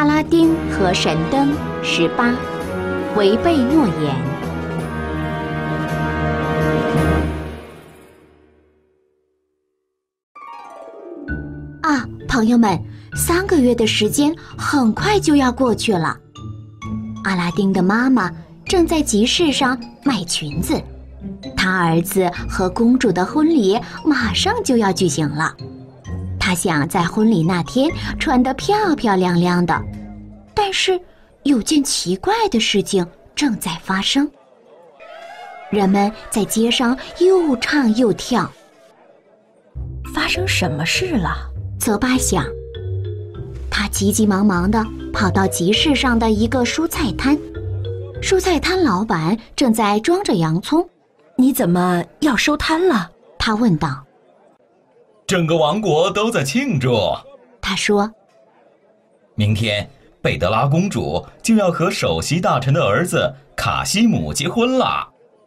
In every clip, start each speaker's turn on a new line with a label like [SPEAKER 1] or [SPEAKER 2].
[SPEAKER 1] 阿拉丁和神灯18，违背诺言。啊，朋友们，3个月的时间很快就要过去了。阿拉丁的妈妈正在集市上卖裙子，他儿子和公主的婚礼马上就要举行了。他想在婚礼那天穿得漂漂亮亮的，但是有件奇怪的事情正在发生。人们在街上又唱又跳。
[SPEAKER 2] 发生什么事了？
[SPEAKER 1] 泽巴想。他急急忙忙地跑到集市上的一个蔬菜摊，蔬菜摊老板正在装着洋葱。
[SPEAKER 2] 你怎么要收摊了？
[SPEAKER 1] 他问道。
[SPEAKER 3] 整个王国都在庆祝，
[SPEAKER 1] 他说。
[SPEAKER 3] 明天贝德拉公主就要和首席大臣的儿子卡西姆结婚了。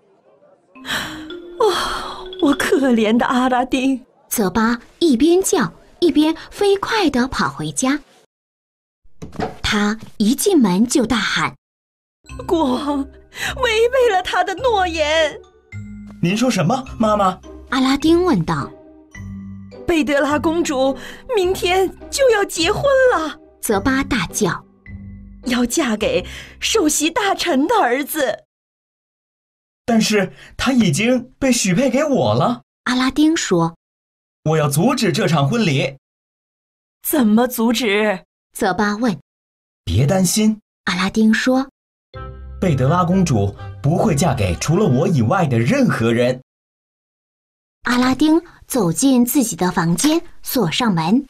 [SPEAKER 2] 我可怜的阿拉丁。
[SPEAKER 1] 泽巴一边叫一边飞快地跑回家。他一进门就大喊：
[SPEAKER 2] 国王违背了他的诺言。
[SPEAKER 3] 您说什么，妈妈？
[SPEAKER 1] 阿拉丁问道。
[SPEAKER 2] 贝德拉公主明天就要结婚了，
[SPEAKER 1] 泽巴大叫，
[SPEAKER 2] 要嫁给首席大臣的儿子。
[SPEAKER 3] 但是她已经被许配给我了。
[SPEAKER 1] 阿拉丁说。
[SPEAKER 3] 我要阻止这场婚礼。
[SPEAKER 2] 怎么阻止？
[SPEAKER 1] 泽巴问。
[SPEAKER 3] 别担心，
[SPEAKER 1] 阿拉丁说。
[SPEAKER 3] 贝德拉公主不会嫁给除了我以外的任何人。
[SPEAKER 1] 阿拉丁走进自己的房间，锁上门。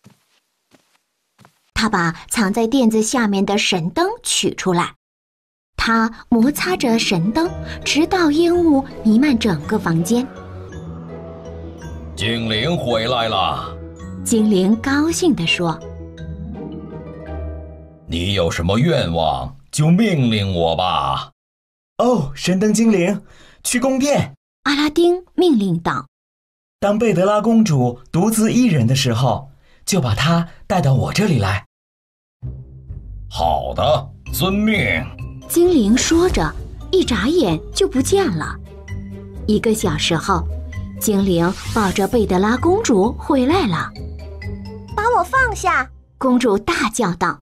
[SPEAKER 1] 他把藏在垫子下面的神灯取出来，他摩擦着神灯，直到烟雾弥漫整个房间。
[SPEAKER 3] 精灵回来了，
[SPEAKER 1] 精灵高兴地说。
[SPEAKER 3] 你有什么愿望就命令我吧。哦，神灯精灵，去宫殿。
[SPEAKER 1] 阿拉丁命令道。
[SPEAKER 3] 当贝德拉公主独自一人的时候，就把她带到我这里来。好的，遵命。
[SPEAKER 1] 精灵说着，一眨眼就不见了。1个小时后，精灵抱着贝德拉公主回来了。
[SPEAKER 4] 把我放下！
[SPEAKER 1] 公主大叫道。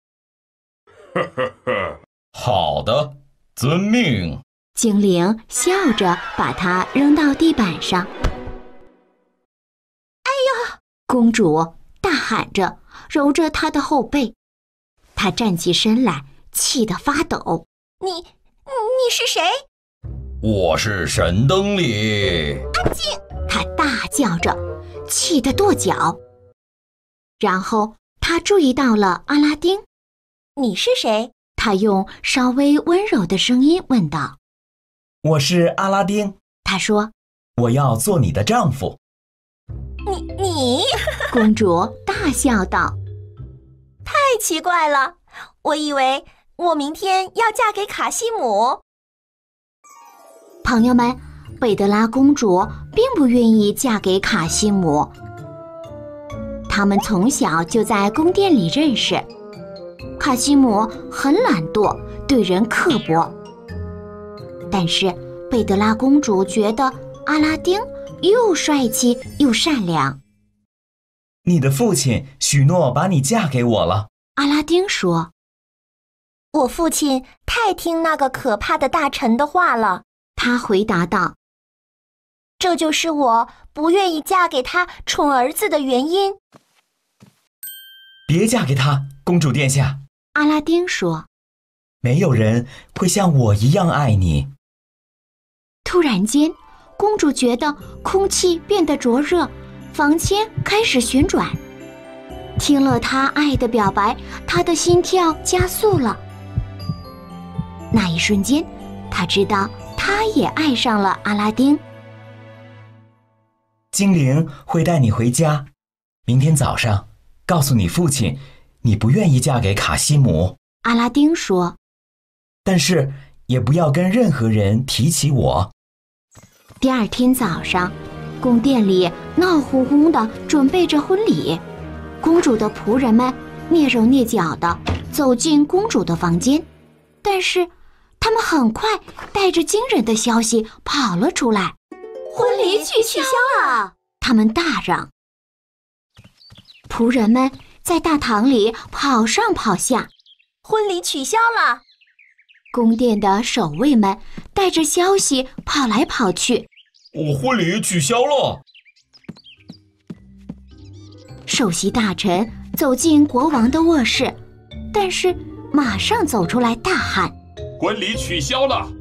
[SPEAKER 3] 好的，遵命。
[SPEAKER 1] 精灵笑着把她扔到地板上。
[SPEAKER 4] 哎呀！
[SPEAKER 1] 公主大喊着，揉着她的后背。她站起身来，气得发抖。
[SPEAKER 4] 你是谁？
[SPEAKER 3] 我是神灯里。
[SPEAKER 4] 安静！
[SPEAKER 1] 她大叫着，气得跺脚。然后她注意到了阿拉丁。
[SPEAKER 4] 你是谁？
[SPEAKER 1] 她用稍微温柔的声音问道。
[SPEAKER 3] 我是阿拉丁。
[SPEAKER 1] 他说。
[SPEAKER 3] 我要做你的丈夫。
[SPEAKER 4] 你
[SPEAKER 1] 公主大笑道。
[SPEAKER 4] 太奇怪了，我以为我明天要嫁给卡西姆。
[SPEAKER 1] 朋友们，贝德拉公主并不愿意嫁给卡西姆。他们从小就在宫殿里认识。卡西姆很懒惰，对人刻薄。但是贝德拉公主觉得阿拉丁又帅气又善良。
[SPEAKER 3] 你的父亲许诺把你嫁给我了。
[SPEAKER 1] 阿拉丁说。
[SPEAKER 4] 我父亲太听那个可怕的大臣的话了。
[SPEAKER 1] 他回答道。
[SPEAKER 4] 这就是我不愿意嫁给他宠儿子的原因。
[SPEAKER 3] 别嫁给他，公主殿下。
[SPEAKER 1] 阿拉丁说。
[SPEAKER 3] 没有人会像我一样爱你。
[SPEAKER 1] 突然间，公主觉得空气变得灼热，房间开始旋转。听了他爱的表白，她的心跳加速了。那一瞬间，她知道她也爱上了阿拉丁。
[SPEAKER 3] 精灵会带你回家，明天早上告诉你父亲，你不愿意嫁给卡西姆。
[SPEAKER 1] 阿拉丁说。
[SPEAKER 3] 但是也不要跟任何人提起我。
[SPEAKER 1] 第二天早上，宫殿里闹哄哄的准备着婚礼。公主的仆人们蹑手蹑脚地走进公主的房间，但是他们很快带着惊人的消息跑了出来。
[SPEAKER 4] 婚礼取消了！
[SPEAKER 1] 他们大嚷。仆人们在大堂里跑上跑下。
[SPEAKER 4] 婚礼取消了！
[SPEAKER 1] 宫殿的守卫们带着消息跑来跑去。
[SPEAKER 3] 婚礼取消了！
[SPEAKER 1] 首席大臣走进国王的卧室，但是马上走出来大喊：
[SPEAKER 5] 婚礼取消了！